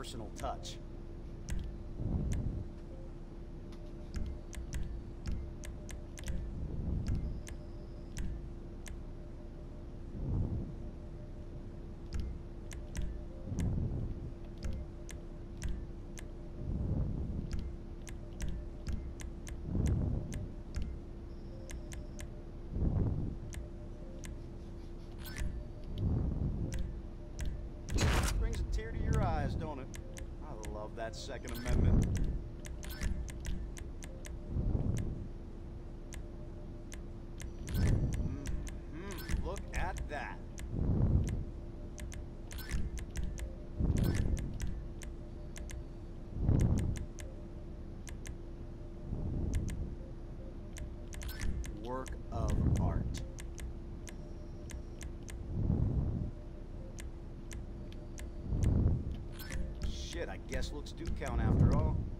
personal touch. Brings a tear to your eyes, don't it? I love that Second Amendment. Look at that. Work of art. Shit, I guess looks do count after all.